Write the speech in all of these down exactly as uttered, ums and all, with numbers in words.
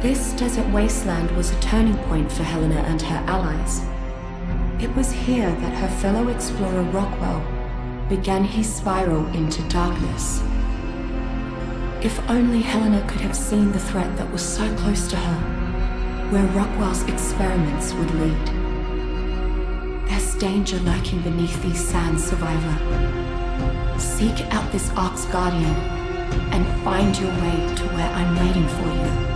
This desert wasteland was a turning point for Helena and her allies. It was here that her fellow explorer Rockwell began his spiral into darkness. If only Helena could have seen the threat that was so close to her, where Rockwell's experiments would lead. There's danger lurking beneath these sands, survivor. Seek out this Ark's Guardian and find your way to where I'm waiting for you.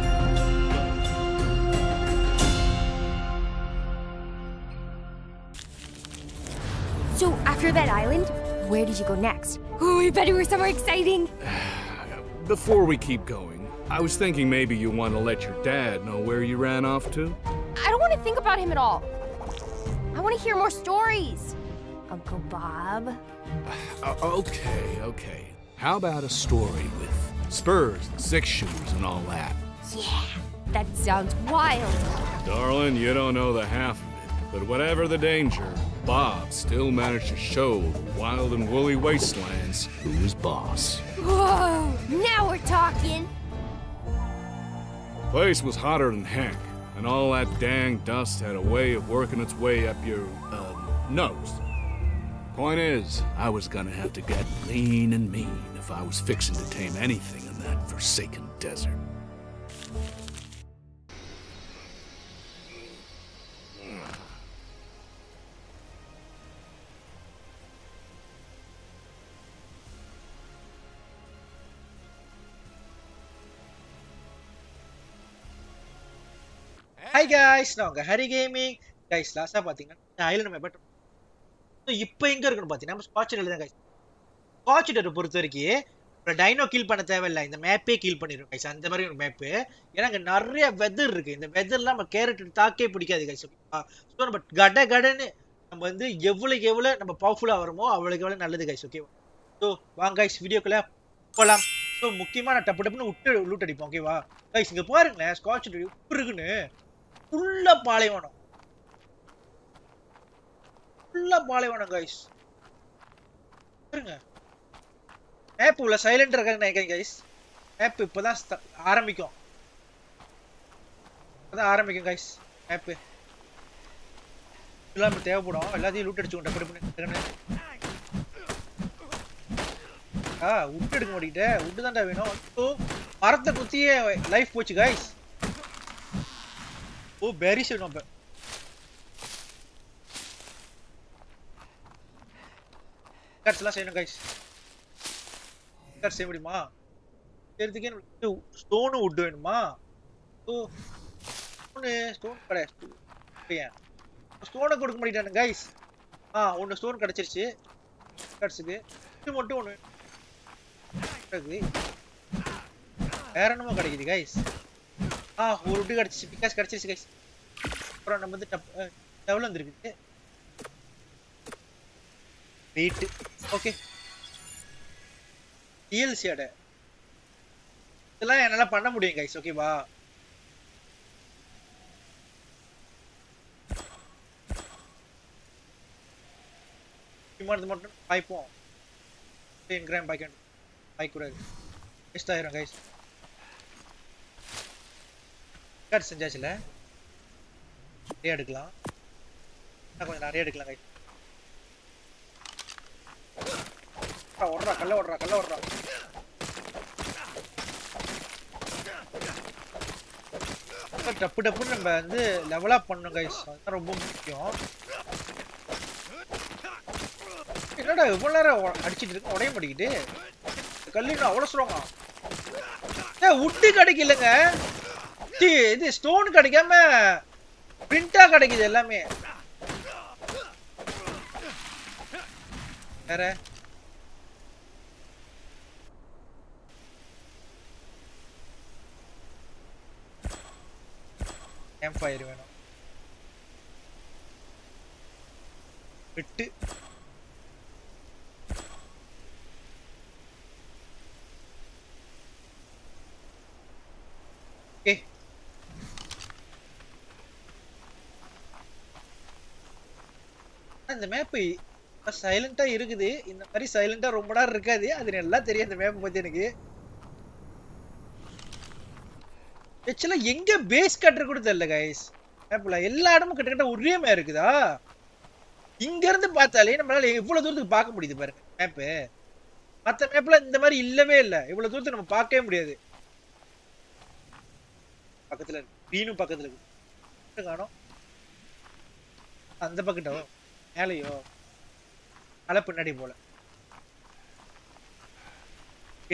So, after that island, where did you go next? Oh, I bet it was somewhere exciting. Before we keep going, I was thinking maybe you want to let your dad know where you ran off to? I don't want to think about him at all. I want to hear more stories. Uncle Bob. Uh, okay, okay. How about a story with spurs and six shooters and all that? Yeah, that sounds wild. Darling, you don't know the half of it, but whatever the danger, Bob still managed to show the wild and woolly wastelands who was boss. Whoa, now we're talking. The place was hotter than heck, and all that dang dust had a way of working its way up your, um, nose. Point is, I was gonna have to get lean and mean if I was fixing to tame anything in that forsaken desert. Hi guys, நான் உங்க Hari gaming. Guys லாஸ்டா பாத்தீங்கன்னா Island map but இப்போ எங்க இருக்குன்னு பாத்தீங்கன்னா நம்ம ஸ்காட்ச்ல தான் கைஸ். ஸ்காட்ச்ல பொறுத்த வரைக்கும் டைனோ கில் பண்ண தேவையில்லை, இந்த மேப்பே கில் பண்ணிரும் கைஸ். அந்த மாதிரி ஒரு மேப். ஏன்னா அங்க நிறைய வெதர் இருக்கு. இந்த வெதர்லாம் நம்ம கேரக்டர் தாக்கே பிடிக்காது கைஸ். ஸோ நம்ம கட கடன்னு நம்ம வந்து எவ்வளவுக்கு எவ்வளவு நம்ம பவர்ஃபுல்லா வருமோ அவ்வளவுக்கு எவ்வளவு நல்லது கைஸ். ஓகே, ஸோ வாங்க கைஸ் வீடியோக்குள்ள போலாம். ஸோ முக்கியமா நான் டப்பு டப்புன்னு விட்டு லூட் அடிப்போம். ஓகேவா கைஸ்? இங்க பாருங்களேன் ஸ்காட்ச் எப்படி இருக்குன்னு. ஃபுல்லா பாலைவனம், ஃபுல்லா பாலைவனம் கைஸ். பாருங்க மேப் உள்ள சைலண்ட் இருக்காங்க நினைக்கிறேன் கைஸ். மேப் இப்பதான் ஆரம்பிக்கும், இப்பதான் ஆரம்பிக்கும் கைஸ் மேப். இதெல்லாம் நமக்கு தேவைப்படும். எல்லாத்தையும் லூட் அடிச்சுக்கோங்க. ஆ விட்டு எடுக்க மாட்டேங்கிட்ட. விட்டு தான்டா வேணும். மரத்தை குத்தியே லைஃப் போச்சு கைஸ். ஓ பேரி செய்யணும். அப்ப கட்ஸ்லாம் செய்யணும் கைஸ். கட் செய்ய முடியுமா? செய்யறதுக்கே ஸ்டோன் வுட் வேணுமா? ஓ ஸ்டோனு ஸ்டோன் கிடையாது. ஸ்டோனை கொடுக்க மாட்டேன் கைஸ். ஆ ஒன்று ஸ்டோன் கிடைச்சிருச்சு கட்ஸுக்கு. இது மட்டும் ஒன்று வேற என்னமோ கிடைக்குது கைஸ். ஆ ஒரு விட்டு கிடைச்சிச்சு, பிகாஸ் கிடைச்சிருச்சு கைஸ். அப்புறம் நம்ம வந்து டெவல் வந்துருக்குது வெயிட். ஓகே டிஎல்சி அட இதெல்லாம் என்னால பண்ண முடியும் கைஸ். ஓகேவா? மட்டும் பாய்ப்போம். கிராம் பாய்க்க பாய்க்கூடாது, வேஸ்ட் ஆயிரும் கைஸ். கட் செஞ்சாச்சுல நிறைய எடுக்கலாம். கொஞ்சம் நிறைய எடுக்கலாம் கைஸ். ஓடுறா கல்ல ஓடுறா கல்ல ஓடுறா. டப்பு டப்புன்னு நம்ம வந்து லெவல் அப் பண்ணணும் கைஸ். அதுதான் ரொம்ப முக்கியம். என்னடா இவ்வளவு நேரம் அடிச்சிட்டு இருக்கு, உடைய மாட்டிக்கிட்டு. கல்லுன்னு அவ்வளவு சொல்லுவாங்க. ஏ உட்டு கிடைக்கலங்க, இது ஸ்டோன் கிடைக்காம பிரிண்டா கிடைக்குது எல்லாமே. வேற கேம்ப் ஃபயர் வேணும். விட்டு ஓகே. இந்த மேப் சைலண்டா இருக்குது. இந்த மாதிரி சைலண்டா ரொம்ப நேரம் இருக்காது. அது நல்லா தெரியும் இந்த மேப் பத்தி எனக்கு. ஆக்சுவலா எங்க பேஸ் கட்டற கூட தெரியல गाइस மேப்ல எல்லா இடமும் கிட்டத்தட்ட ஒரே மாதிரி இருக்குதா இங்க இருந்து பார்த்தாலே நம்மளால இவ்வளவு தூரத்துக்கு பார்க்க முடியுது பாருங்க மேப் மத்த மேப்ல இந்த மாதிரி இல்லவே இல்ல இவ்வளவு தூரத்துக்கு நம்ம பார்க்கவே முடியாது பக்கத்துல இருக்கு பீனும் பக்கத்துல இருக்கு காணோம் அந்த பக்கட்டோ மேலையோ அல பின்னாடி போல ஓகே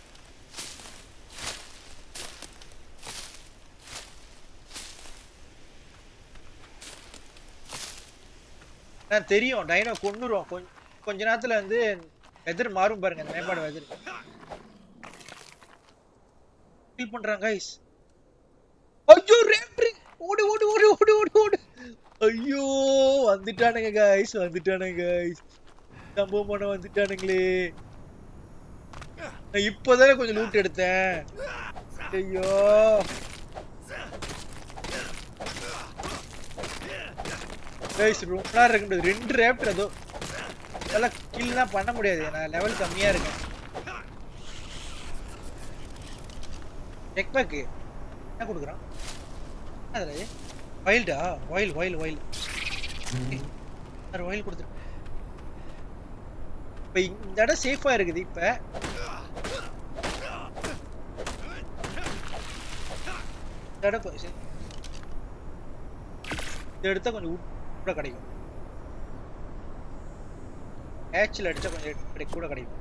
நான் தெரியும் டைனோ கொன்னுறோம் கொஞ்ச நேரத்துல வந்து வெதர் மாறும் பாருங்க அந்த மேப்பாடு வெதர் ஃபீல் பண்றாங்க गाइस ஐயோ ரேப்ரி ஓடு ஓடு ஓடு ஓடு ஓடு ஓடு ஐயோ வந்துட்டானுங்க गाइस வந்துட்டானுங்க गाइस சம்பவம் பண்ண வந்துட்டானுங்களே நான் இப்போதான் கொஞ்சம் லூட் எடுத்தேன் ஐயோ गाइस ரொம்ப நேரம் இருக்க முடியாது ரெண்டு ரேப்டர் அதோ அதெல்லாம் கில்லாம் பண்ண முடியாது நான் லெவல் கம்மியா இருக்கேன் செக் பேக் என்ன கொடுக்குறான் அதுல வைல்டா வைல் வைல் வைல் அரை வைல் கொடுத்துரு இப்போ இந்த இடம் சேஃபா இருக்குது இப்போ இந்த இடம் இந்த இடத்த கொஞ்சம் கூட கிடைக்கும் ஏச்சில் அடிச்சா கொஞ்சம் கூட கிடைக்கும்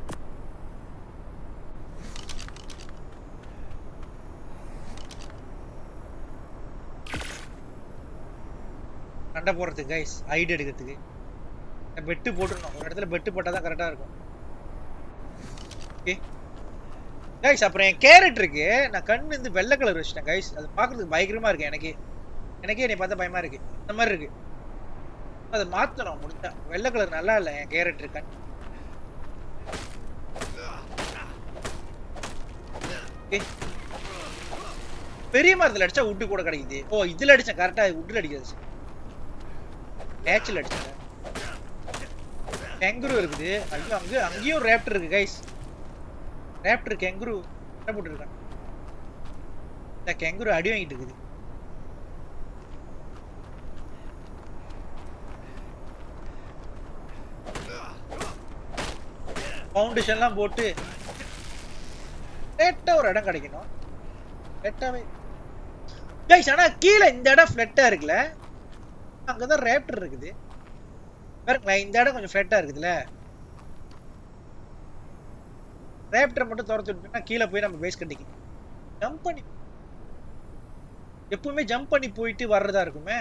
சண்டை போடுறதுக்கு கைஸ் ஐடி எடுக்கிறதுக்கு பெட்டு போட்டுடணும் ஒரு இடத்துல பெட்டு போட்டால் தான் கரெக்டாக இருக்கும் ஓகே கைஸ் அப்புறம் என் கேரட் இருக்கு நான் கண் வந்து வெள்ளை கலர் வச்சிட்டேன் கைஸ் அது பார்க்கறதுக்கு பயங்கரமா இருக்கு எனக்கு எனக்கே என்னை பார்த்தா பயமா இருக்கு இந்த மாதிரி இருக்கு அதை மாற்றணும் முடிஞ்சா வெள்ளை கலர் நல்லா இல்லை என் கேரட் இருக்கேன் பெரிய மரத்தில் அடிச்சா உட்டு கூட கிடைக்குது ஓ இதுல அடிச்சேன் கரெக்டா உட்டுல அடிக்காது நேச்சுரல் அடிச்சேன் கேங்குரு இருக்குது ஐயோ அங்கே அங்கேயும் ரேப்டர் இருக்கு கைஸ் ரேப்டர் கேங்குரு என்ன போட்டுருக்கான் இந்த கேங்குரு அடி வாங்கிட்டு இருக்குது ஃபவுண்டேஷன்லாம் போட்டு லேட்டா ஒரு இடம் கிடைக்கணும் லேட்டாவே கைஸ் ஆனா கீழே இந்த இடம் ஃப்ளட்டா இருக்குல்ல அங்கதான் ரேப்டர் இருக்குது பாருங்களேன் இந்த இடம் கொஞ்சம் ஃப்ளட்டா இருக்குதுல்ல ரேப்டர் மட்டும் துரத்து விட்டோம்னா கீழே போய் நம்ம பேஸ் கட்டிக்கலாம் ஜம்ப் பண்ணி எப்பவுமே ஜம்ப் பண்ணி போயிட்டு வர்றதா இருக்குமே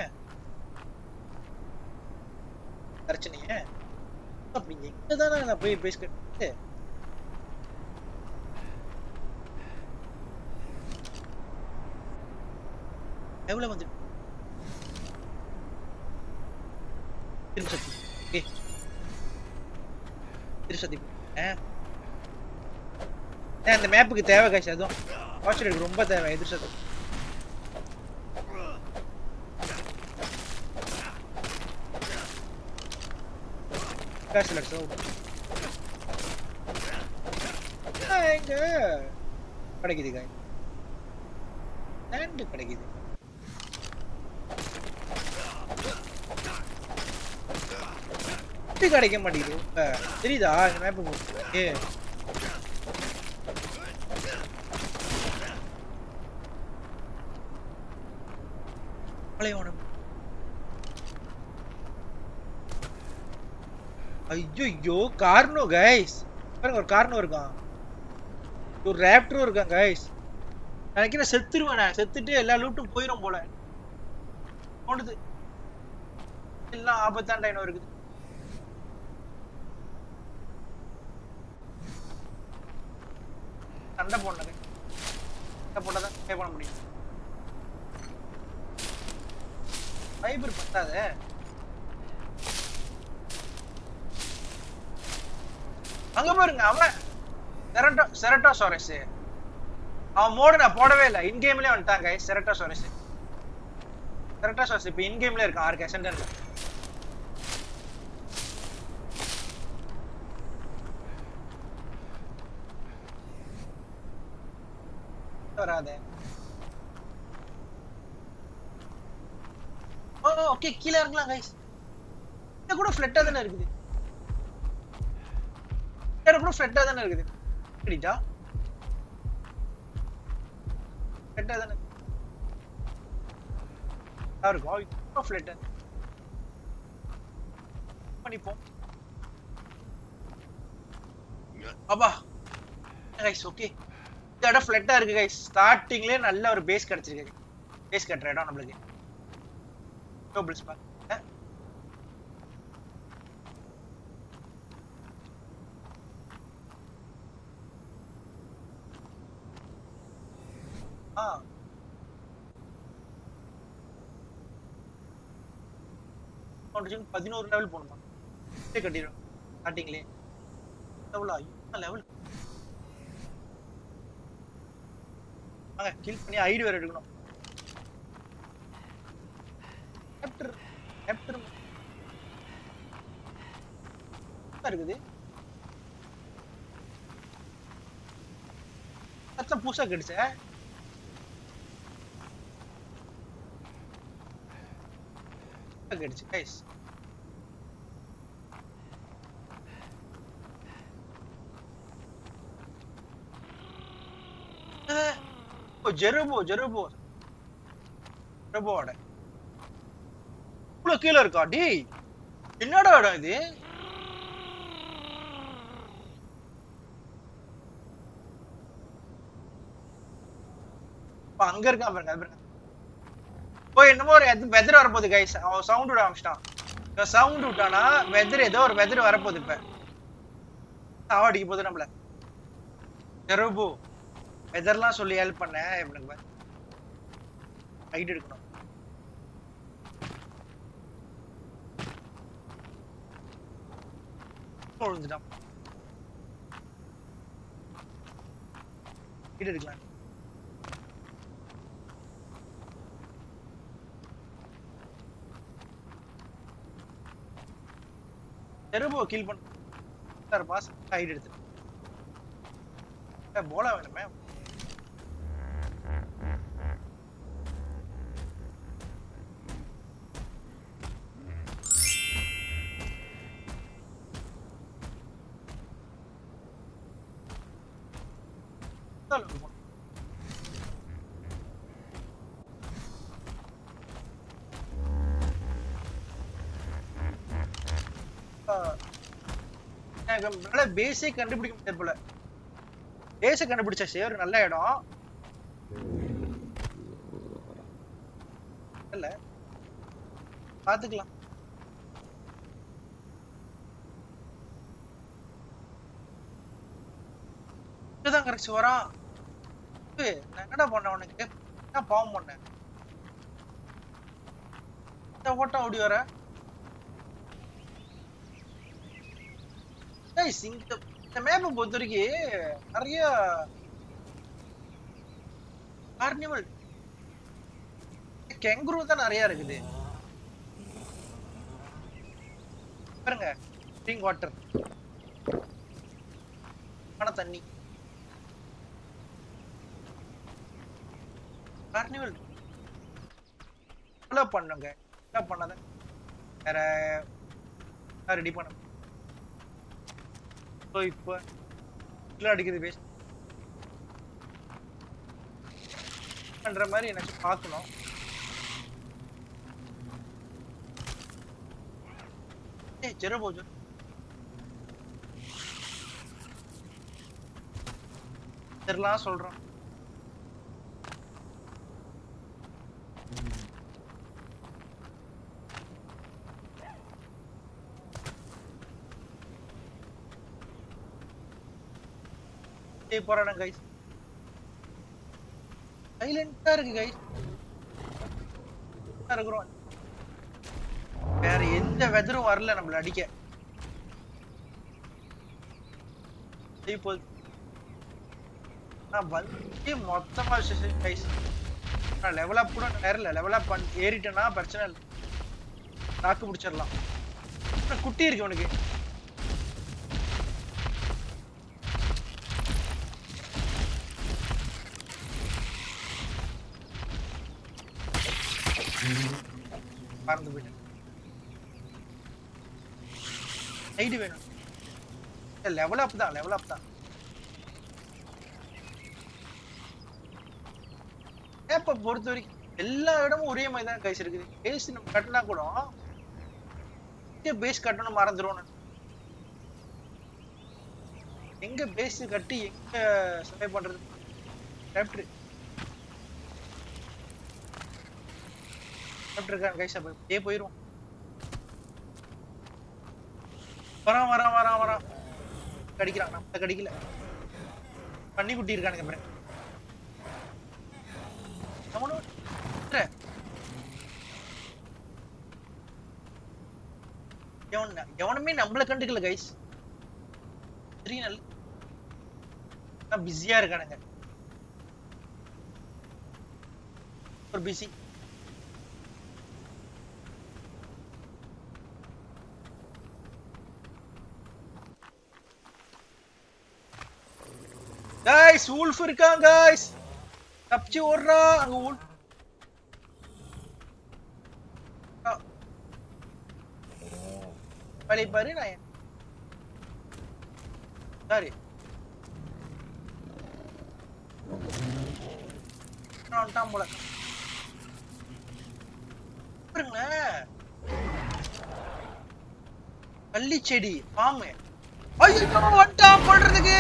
பிரச்சனையே அப்படி எங்கதானே நான் போய் பேஸ் கட்டிட்டு எவ்வளவு வந்து திருசக்தி ஏ திருசக்தி அந்த மேப்புக்கு தேவை காசு அதுவும் வாட்சருக்கு ரொம்ப தேவை எதிர்சக்தி காசு லட்சம் எங்க கிடைக்குது காய் லேண்டு கிடைக்குது கிடைக்க மாட்டேங்குது தெரியுதா இந்த மேப்பு ஏ ஐயோ கார்னோ கைஸ் பாருங்க ஒரு கார்னோ இருக்கான் ஒரு ரேப்டரும் இருக்கான் கைஸ் நினைக்கிறேன் செத்துருவேன் செத்துட்டு எல்லா லூட்டும் போயிடும் போல ஓடுது எல்லாம் ஆபத்தான டைனோ இருக்குது சண்டை போடணும் சண்டை போட்டாதான் பே பண்ண முடியும் ஃபைபர் பத்தாதே அங்க பாருங்க அவன் செரட்டோ செரட்டோசாரஸ் அவன் மோடு நான் போடவே இல்லை இன் கேம்லயே வந்துட்டாங்க செரட்டோசாரஸ் செரட்டோசாரஸ் இப்போ இன் கேம்ல இருக்கான் ஆர்க் அசெண்டன்ட்ல வராதே ஓகே கீழ இறங்கலாம் गाइस. இது கூட ஃப்ளட்டா தான இருக்குது. இது கூட ஃப்ளட்டா தான இருக்குது. சரிடா. ஃப்ளட்டா தான. யாரு காய் கூட ஃப்ளட்டா. பண்ணிப்போம். அப்பா. Guys okay. இந்த இடம் ஃப்ளட்டா இருக்கு गाइस. ஸ்டார்டிங்லயே நல்ல ஒரு பேஸ் கிடைச்சிருக்கு. பேஸ் கட்டற இடம் நமக்கு. டோபிள்ஸ் பா. ஆ. கவுண்டேஷன் பதினொன்று லெவல் போணுமா? இதே கட்டிரோம். ஸ்டார்டிங்லயே. எவ்வளவு ஐயா லெவல். ஆ கில் பண்ணி ஐடி வேற எடுக்கணும். கேப்டர் கேப்டர் இருக்குது. அச்சா பூசா கிடைச்சே. கிடைச்சு गाइस. ஓ ஜெருபோ ஜெருபோ. ஜெருபோட. இவ்ளோ கீழ இருக்கா டேய். என்னடா இடம் இது? பா அங்க இருக்கா பாருங்க பாருங்க. ஓ என்னமோ ஒரு வெதர் வர போகுது गाइस. அவன் சவுண்ட் விட ஆரம்பிச்சிட்டான். இந்த சவுண்ட் விட்டானா வெதர் ஏதோ ஒரு வெதர் வர போகுது இப்ப. ஆவடிக்கு போகுது நம்மள. ஜெருபோ. வெதர்லாம் சொல்லி ஹெல்ப் பண்ண இவனுக்கு. ஐடி எடுக்கணும். போடுதுடாம். ஐடி எடுக்கலாம். ஜெருபோ கில் பண்ண. சார் பாஸ் ஐடி எடுத்து. ஏ போல வேணுமே. நல்ல பேஸே கண்டுபிடிக்க முடியாது போல. பேஸை கண்டுபிடிச்சாச்சு ஒரு நல்ல இடம். இல்ல பாத்துக்கலாம். இதுதான் கரெக்ட் வரான். நான் என்னடா பண்ண உனக்கு? என்ன பாவம் பண்ண? இந்த ஓட்டம் ஓடி வர. இந்த இந்த மேப்பை பொறுத்த வரைக்கும் நிறைய கார்னிவல் கெங்குரு தான் நிறைய இருக்குது பாருங்க. ட்ரிங்க் வாட்டர், ஆன தண்ணி, கார்னிவல் ஃபாலோ பண்ணுங்க. என்ன பண்ணாத வேற ரெடி பண்ண. ஸோ இப்போ இல்லை அடிக்குது பேஸ்ட் பண்ற மாதிரி எனக்கு பார்க்கணும். ஏ ஜெரோ போஜோ தெரியலாம் சொல்றோம். போறானே गाइस. சைலண்டா இருக்கு गाइस. இருக்குறோம். வேற எந்த வெதரும் வரல நம்மள அடிக்க. இப்போ நான் வந்து மொத்தமா செஷன் गाइस. நான் லெவல் அப் கூட நேரல லெவல் அப் பண்ணி ஏறிட்டேனா பிரச்சனை இல்ல. தாக்கு முடிச்சிரலாம். குட்டி இருக்கு உனக்கு. பறந்து போயிட்டேன். ஐடி வேணும். லெவல் அப் தான் லெவல் அப் தான். மேப்பை பொறுத்த வரைக்கும் எல்லா இடமும் ஒரே மாதிரி தான் கைஸ் இருக்குது. பேஸ் நம்ம கட்டினா கூட பேஸ் கட்டணும் மறந்துடும். எங்க பேஸ் கட்டி எங்க சர்வை பண்றது? கேப்டர் கேப்டர் இருக்கான் கைஸ். அப்ப அப்படியே போயிரும். வரான் வரான் வரான் வரான் கடிக்கிறான். நம்ம கடிக்கல. பண்ணி குட்டி இருக்கானுங்க பாரு. அவனும் எவனுமே நம்மள கண்டுக்கல கைஸ். பிஸியா இருக்கானுங்க. ஒரு பிஸி கைஸ். வூல்ஃப் இருக்கான் கைஸ். தப்பிச்சு ஓடுறா. அங்க வூல்ஃப் பழி பாரு. நான் சாரி வந்துட்டான் போல. கள்ளி செடி பாம்பு. ஐயோ வந்துட்டான் போடுறதுக்கு.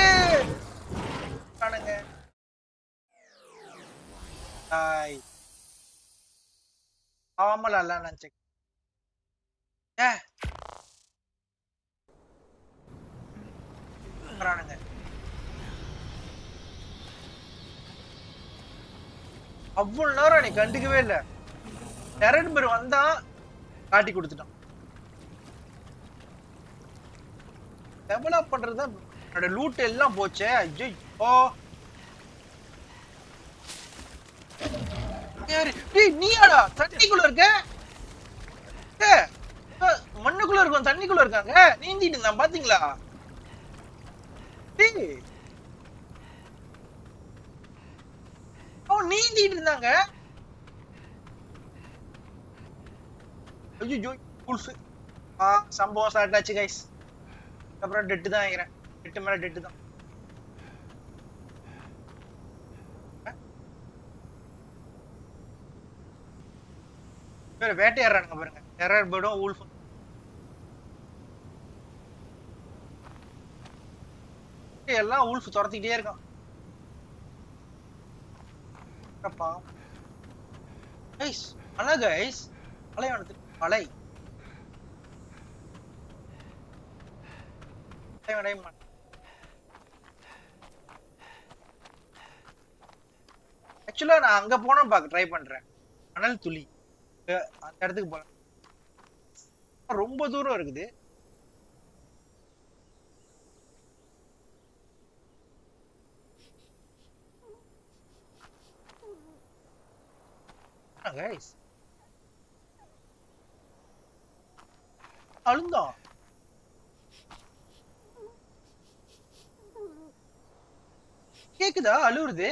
ஆமால அல்ல நினைச்சேன். அவ்வளவு நேரம் நீ கண்டுக்கவே இல்ல. டெரன் பேர் வந்தா காட்டி கொடுத்துட்டான். டெவலப் பண்றது என்னோட லூட் எல்லாம் போச்சே. ஐயோ நீயாடா தண்ணிக்குள்ள இருக்க? மண்ணுக்குள்ள இருக்கும் தண்ணிக்குள்ள இருக்காங்க. நீந்திட்டு இருந்தான் பாத்தீங்களா? அவன் நீந்திட்டு இருந்தாங்க. ஐயோ சம்பவம் ஸ்டார்ட் ஆச்சு கைஸ். அப்புறம் டெட்டு தான் ஆகிறேன். டெட்டு மேல டெட்டு தான். வேட்டையாடுறானுங்க பாருங்க. டெரர் பேர்டும் வூல்ஃபும். எல்லாம் வூல்ஃப் துரத்திக்கிட்டே இருக்கான். கைஸ் மலை கைஸ். மலையானது மலை. ஆக்சுவலா நான் அங்க போன பாக்க ட்ரை பண்றேன். மணல் துளி அந்த இடத்துக்கு போல. ரொம்ப தூரம் இருக்குது. கைஸ் அழுந்தா கேக்குதா? அழுவுறது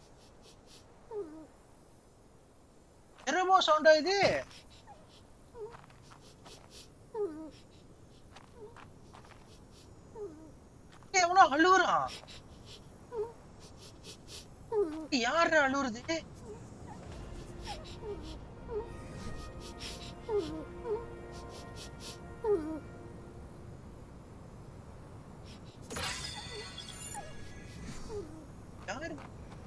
என்னமோ சவுண்டா இது. எவனோ அழுவுறான். யாரு அழுவுறது? யாரு?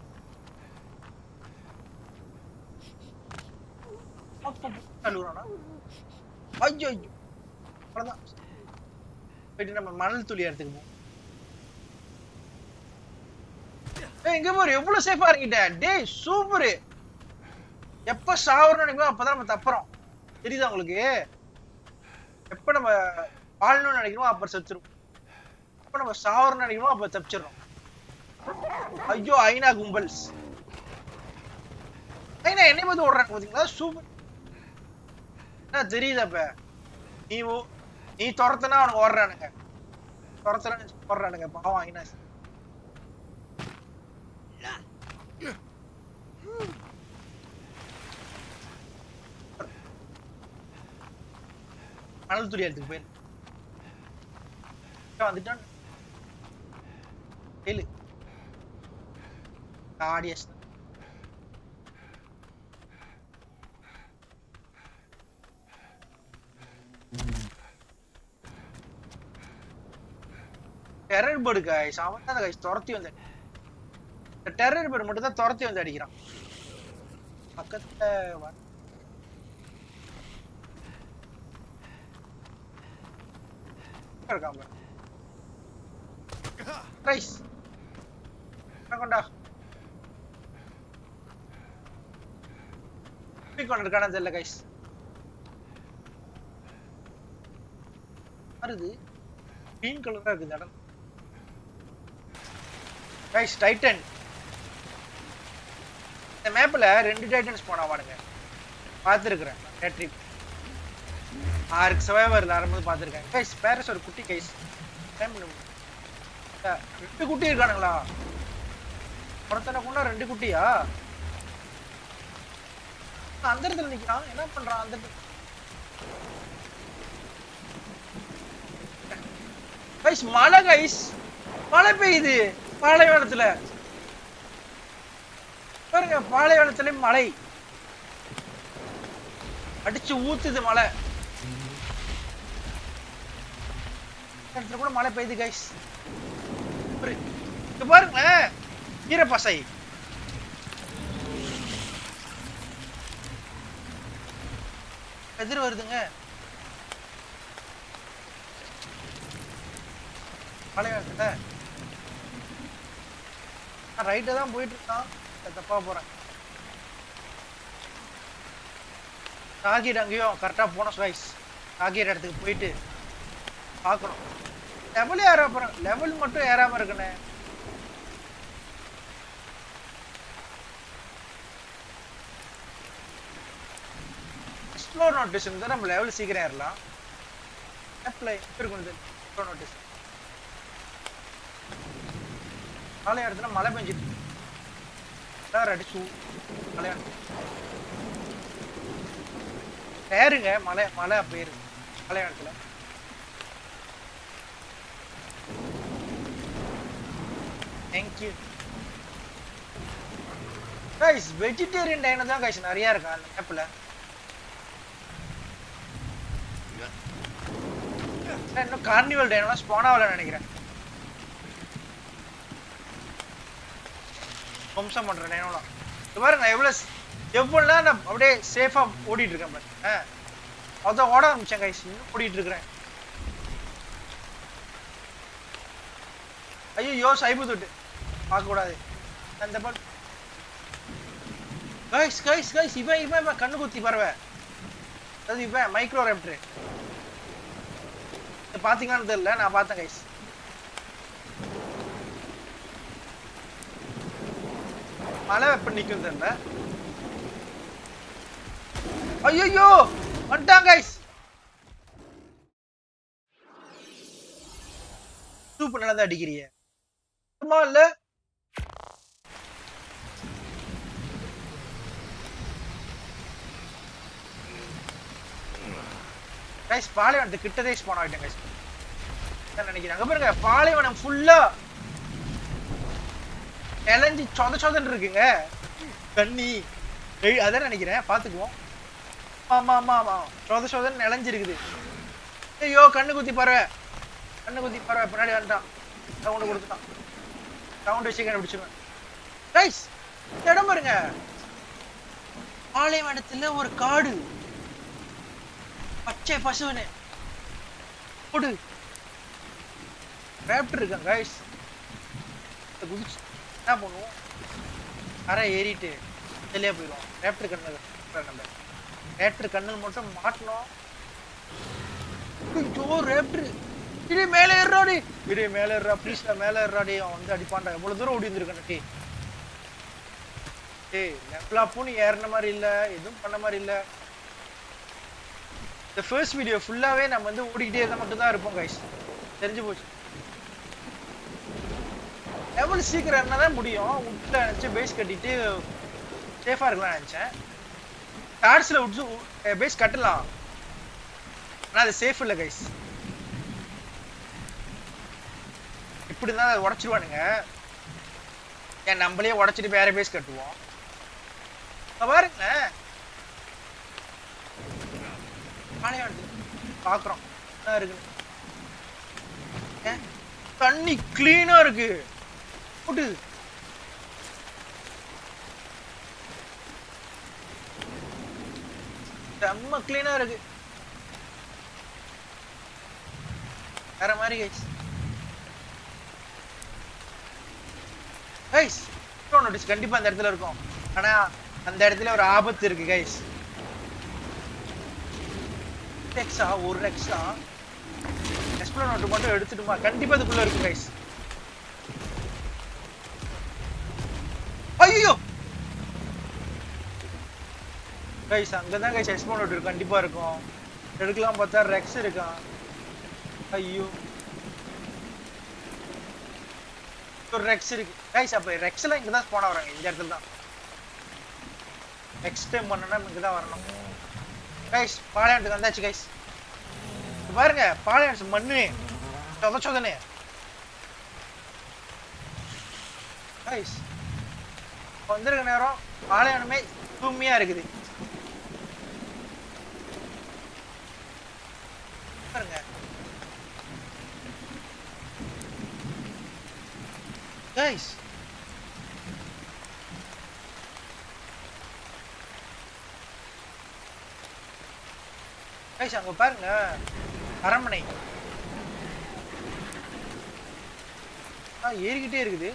அழுவுறானா? ஐயோ ஐயோ அவ்வளவுதான். போயிட்டு நம்ம மணல் துளி இடத்துக்கு போவோம். எங்க போற? எவ்வளவு சேஃபா இருக்கீங்க. டேய் சூப்பர். எப்ப சாவறோம் நினைக்கிறோம் அப்பதான் நம்ம தப்புறோம். தெரியுதா உங்களுக்கு? எப்ப நம்ம வாழணும்னு நினைக்கிறோம் அப்ப செத்துரும். எப்ப நம்ம சாவறோம்னு நினைக்கிறோம் அப்ப தப்பிச்சிடறோம். ஐயோ ஐநா கும்பல்ஸ். ஐநா என்னை பார்த்து ஓடுறாங்க பாத்தீங்களா? சூப்பர். என்ன தெரியுதாப்ப? நீ நீ துரத்துனா அவனுக்கு ஓடுறானுங்க. துரத்துனா ஓடுறானுங்க பாவம் ஐநா. மணல் துளி எடுத்துக்கு போயிரு வந்துட்டான் கேளு ஆடியஸ் டெரர் பேர்டு गाइस அவன் தான் गाइस துரத்தி வந்து இந்த டெரர் பேர்டு மட்டும் தான் துரத்தி வந்து அடிக்கிறான் பக்கத்துல இருக்காங்க ரைஸ் கொண்டா பிக் இருக்கானு தெரியல गाइस வருது green கலரா இருக்கு இந்த இடம் गाइस டைட்டன் இந்த மேப்ல ரெண்டு டைட்டன்ஸ் போனா வாடுங்க பாத்துர்க்கறேன் பேட்டரி ஆர்க் சர்வைவர்ல ஆரம்பத்துல பாத்துர்க்கேன் गाइस பாரிஸ் ஒரு குட்டி गाइस டைம் பண்ணுங்க ரெண்டு குட்டி இருக்கானுங்களா ஒருத்தன கொண்டா ரெண்டு குட்டியா அந்த இடத்துல நிக்கிறான் என்ன பண்றான் அந்த गाइस மழை गाइस மழை பெய்யுது பாலைவனத்துல பாருங்க பாலைவனத்துல மழை அடிச்சு ஊத்துது மழை இடத்துல கூட மழை பெய்யுது गाइस இங்க பாருங்க ஈரப்பசை எதிர் வருதுங்க பாலைவனத்துல ரைட்டா தான் போயிட்டு இருக்கான் தப்பா போறேன் டார்கெட் அங்கேயும் கரெக்டா போனோம் गाइस டார்கெட் இடத்துக்கு போயிட்டு பார்க்கணும் லெவல் ஏற அப்புறம் லெவல் மட்டும் ஏறாம இருக்கனே எக்ஸ்ப்ளோர் நோட்டீஸ் இருந்தா நம்ம லெவல் சீக்கிரம் ஏறலாம் அப்ளை இருக்கு எக்ஸ்ப்ளோர் நோட்டீஸ் மழை இடத்துல மழை பெஞ்சிட்டு சார் அடிச்சு மழை பேருங்க மழை மழை பேரு மழை இடத்துல தேங்க்யூ गाइस வெஜிடேரியன் டைனோ தான் गाइस நிறைய இருக்கு அந்த மேப்ல இன்னும் கார்னிவல் டைனோலாம் ஸ்பான் ஆகல நினைக்கிறேன் வம்சம் பண்ற டைனோலாம் இது பாருங்க எவ்வளவு எவ்வளவு நான் அப்படியே சேஃபா ஓடிட்டு இருக்கேன் பாருங்க அத ஓட ஆரம்பிச்சேன் गाइस இன்னும் ஓடிட்டு இருக்கேன் ஐயோ சைபு தொட்டு பார்க்க கூடாது அந்த பால் गाइस गाइस गाइस இவன் இவன் கண்ணு குத்தி பறவை அது இவன் மைக்ரோ ராப்டர் இது பாத்தீங்கன்னு தெரியல நான் பார்த்தேன் गाइस மழை எப்ப நிக்கும் தெரியல ஐயோ வந்துட்டான் गाइस சூப்பர் நல்லா தான் அடிக்கிறீங்க சும்மா இல்ல गाइस பாலைவனத்து கிட்டதே ஸ்பான் ஆயிட்டேன் गाइस என்ன நினைக்கிறீங்க அங்க பாருங்க பாலைவனம் ஃபுல்லா எலஞ்சி சொத சொதன்னு இருக்குங்க கண்ணி ஏய் அத நினைக்கிறேன் பாத்துக்குவோம் ஆமா ஆமா ஆமா சொத சொதன்னு எலஞ்சி இருக்குது ஐயோ கண்ணு குத்தி பறவை கண்ணு குத்தி பறவை பின்னாடி வந்துட்டான் சவுண்ட் கொடுத்துட்டான் சவுண்ட் வச்சு கண்டுபிடிச்சுவேன் गाइस இடம் பாருங்க பாலைவனத்துல ஒரு காடு பச்சை பசுவனே போடு ராப்டர் இருக்கான் गाइस குதிச்சு என்ன பண்ணுவோம் அரை ஏறிட்டு வெளியே போயிடும் ராப்டர் கண்ணல் நம்ம ராப்டர் கண்ணல் மட்டும் மாட்டணும் ஐயோ ராப்டர் இடி மேலே ஏறாடி இடி மேலே ஏறா ப்ளீஸ்டா மேலே ஏறாடி அவன் வந்து அடிப்பான்டா எவ்வளவு தூரம் ஓடி இருந்திருக்கானே டேய் டேய் லெவல் அப்புனு ஏறன மாதிரி இல்ல எதுவும் பண்ண மாதிரி இல்ல the first video ஃபுல்லாவே நம்ம வந்து ஓடிட்டே இருந்தா மட்டும் தான் இருப்போம் गाइस தெரிஞ்சு போச்சு எவ்வளவு சீக்கிரம் என்னதான் முடியும் உள்ள நினைச்சு பேஸ் கட்டிட்டு சேஃபா இருக்கலாம் நினைச்சேன் டார்ஸ்ல உட்சு பேஸ் கட்டலாம் ஆனா அது சேஃப் இல்ல கைஸ். இப்படி தான் அதை உடைச்சிருவானுங்க. ஏன் நம்மளே உடைச்சிட்டு வேற பேஸ் கட்டுவோம். பாருங்களேன் பாக்குறோம் இருக்கு. தண்ணி கிளீனா இருக்கு. போட்டு செம்ம கிளீனா இருக்கு. வேற மாதிரி கைஸ். கைஸ் நோட்டீஸ் கண்டிப்பா அந்த இடத்துல இருக்கும். ஆனா அந்த இடத்துல ஒரு ஆபத்து இருக்கு கைஸ். ரெக்ஸா ஒரு ரெக்ஸா எக்ஸ்ப்ளோர் நோட் மட்டும் எடுத்துட்டுமா கண்டிப்பா அதுக்குள்ள இருக்கு கைஸ். ஐயோ கைஸ் அங்கதான் கைஸ் எக்ஸ்ப்ளோர் நோட் இருக்கு கண்டிப்பா இருக்கும். எடுக்கலாம் பார்த்தா ரெக்ஸ் இருக்கான். ஐயோ ஒரு ரெக்ஸ் இருக்கு கைஸ். அப்ப ரெக்ஸ் எல்லாம் இங்க தான் ஸ்பான் ஆவறாங்க. இந்த இடத்துல தான் நெக்ஸ்ட் டைம் பண்ணனா இங்க தான் வரணும் கைஸ். பாளையத்துக்கு வந்தாச்சு கைஸ். பாருங்க பாளையம் மண்ணு சொத சொதனே கைஸ். வந்திருக்க நேரம் பாளையமே தூய்மையா இருக்குது பாருங்க கைஸ். கைஸ் அங்க பாருங்க அரண்மனை ஏறிக்கிட்டே இருக்குது.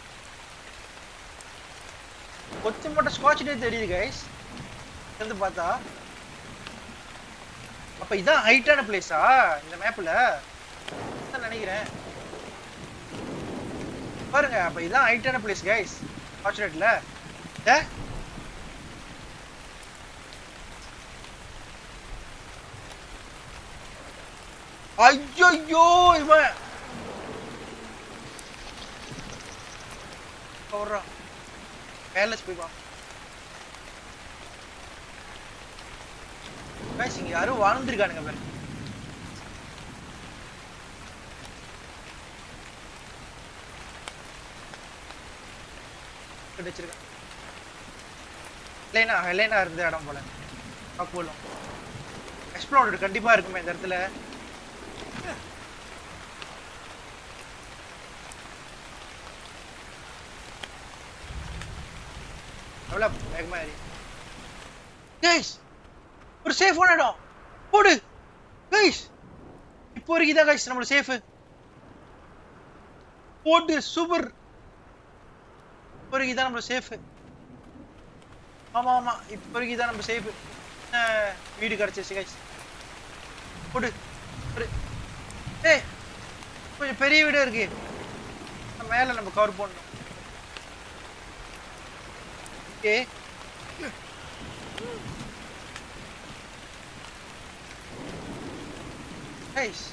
கொத்து மட்டும் ஸ்காட்ச்டே தெரியுது கைஸ் வந்து பார்த்தா. அப்ப இதான் ஹைட்டான பிளேஸா இந்த மேப்ல நினைக்கிறேன். பாருங்க அப்ப இதான் ஹைட்டான பிளேஸ் கைஸ் ஸ்காட்ச்டேட்ல. ஐயோ இவன் போறான் பேலஸ் போய் வா கைஸ். இங்க யாரும் வாழ்ந்துருக்கானுங்க பாரு. கிடைச்சிருக்கேன் ஹெலேனா ஹெலேனா இருந்த இடம் போல போலும். எக்ஸ்ப்ளோரர் கண்டிப்பா இருக்குமே இந்த இடத்துல. அவ்வளவு வேகமா ஏறி கைஸ் ஒரு சேஃப் இடம் போடு கைஸ். இப்போ வரைக்கும் தான் கைஸ் நம்மள சேஃப் போடு. சூப்பர். இப்போ வரைக்கும் தான் நம்மள சேஃப். ஆமா ஆமா இப்போ வரைக்கும் தான் நம்ம சேஃப். வீடு கிடைச்சிருச்சு கைஸ். போடு. ஏய் கொஞ்சம் பெரிய வீடு இருக்கு. மேல நம்ம கவர் பண்ணணும். ஓகே கைஸ்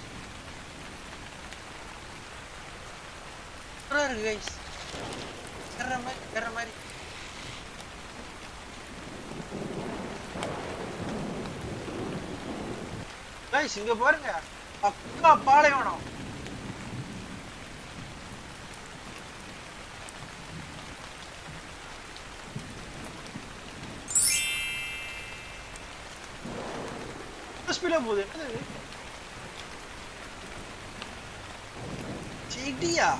சூப்பரா இருக்கு கைஸ். கர்ற மாதிரி கர்ற மாதிரி கைஸ். இங்க பாருங்க பக்கா பாலைவனம். ஸ்பீடா போகுது. என்னது செடியா?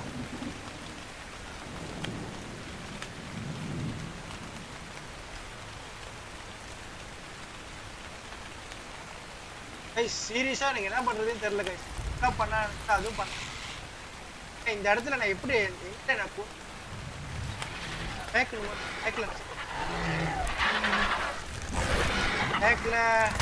கைஸ் சீரியஸா எனக்கு என்ன பண்றதுன்னு தெரியல கைஸ். என்ன பண்ண அதுவும் பண்ண. இந்த இடத்துல நான் எப்படி எங்க நான் போ பேக்ல பேக்ல பேக்ல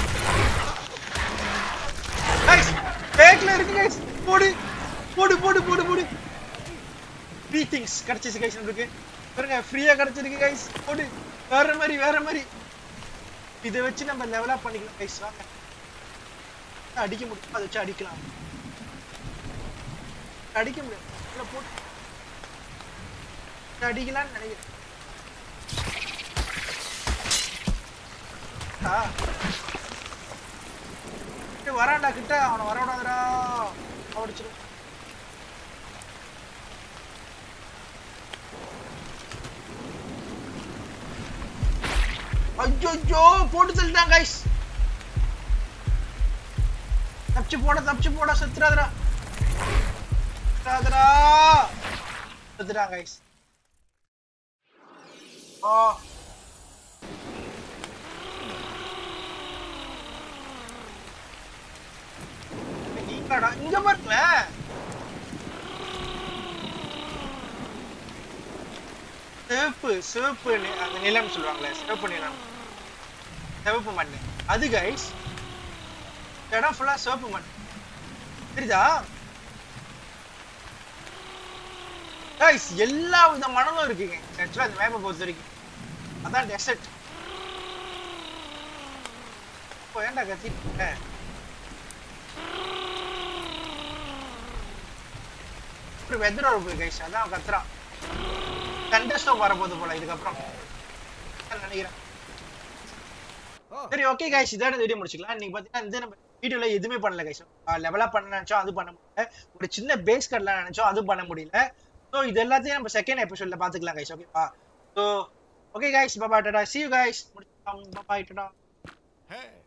கைஸ் பேக்ல இருக்கு கைஸ். போடு போடு போடு போடு போடு. ஃப்ரீ திங்ஸ் கிடைச்சிச்சு கைஸ் நமக்கு. பாருங்க ஃப்ரீயா கிடைச்சிருக்கு கைஸ். போடு வேற மாதிரி வேற மாதிரி. இதை வச்சு நம்ம லெவல் அப் பண்ணிக்கலாம் கைஸ். வாங்க அடிக்க முடியும். அதை வச்சு அடிக்கலாம். அடிக்க முடியும் இல்ல போட்டு அடிக்கலாம்னு நினைக்கிறேன். வராண்டா கிட்ட அவனை வர விடாதடா ஓடிச்சிரு ஐயோ போட்டு தள்ளிட்டான் गाइस தப்பிச்சு போட தப்பிச்சு போட செத்துறாதடா செத்துறாதடா செத்துறான் गाइस ஆ நீங்கடா இங்க பாருங்க சேப்பு சேப்பு அந்த நிலம் சொல்வாங்களே சேப்பு நிலம் சேப்பு மண் அது गाइस இடம் ஃபுல்லா சேப்பு மண் தெரியுதா गाइस எல்லா வித மணலும் இருக்குங்க एक्चुअली அந்த மேப்பை பொறுத்த வரைக்கும் அதான் டெசர்ட் இப்போ ஏன்டா கத்திட்டே ஒரு வெதர் இருக்கு गाइस அதான் கத்துறான் தண்டர்ஸ்டார்ம் வர போகுது போல இதுக்கு அப்புறம் நினைக்கிறேன் சரி ஓகே गाइस இதோட இந்த வீடியோ முடிச்சுக்கலாம் இன்னைக்கு பாத்தீங்கன்னா இந்த நம்ம வீடியோல எதுவுமே பண்ணல गाइस லெவல் அப் பண்ண நினைச்சோம் அது பண்ண முடியல ஒரு சின்ன பேஸ் கட்டலாம் நினைச்சோம் அது பண்ண முடியல சோ இது எல்லாத்தையும் நம்ம செகண்ட் எபிசோட்ல பாத்துக்கலாம் गाइस ஓகேவா so okay guys bye bye டாடா see you guys முடிச்சோம் பை பை டாடா